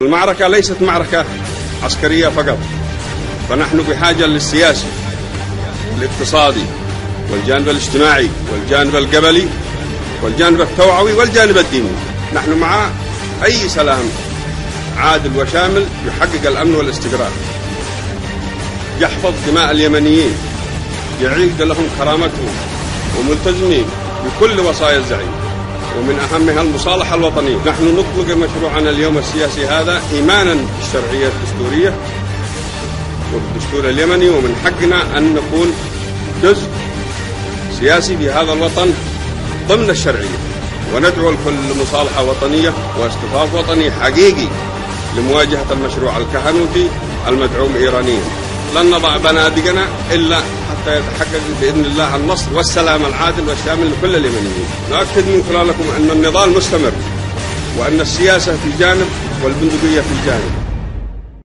المعركة ليست معركة عسكرية فقط، فنحن بحاجة للسياسي والاقتصادي والجانب الاجتماعي والجانب القبلي والجانب التوعوي والجانب الديني. نحن مع أي سلام عادل وشامل يحقق الأمن والاستقرار، يحفظ دماء اليمنيين، يعيد لهم كرامتهم، وملتزمين بكل وصايا الزعيم، ومن أهمها المصالحة الوطنية. نحن نطلق مشروعنا اليوم السياسي هذا إيمانا بالشرعية الدستورية وبالدستور اليمني، ومن حقنا أن نكون جزء سياسي في هذا الوطن ضمن الشرعية، وندعو لكل مصالحة وطنية واصطفاف وطني حقيقي لمواجهة المشروع الكهنوتي المدعوم إيرانيا. لن نضع بنادقنا إلا حتى يتحقق بإذن الله النصر والسلام العادل والشامل لكل اليمنيين. نؤكد من خلالكم أن النضال مستمر، وأن السياسة في جانب والبندقية في جانب.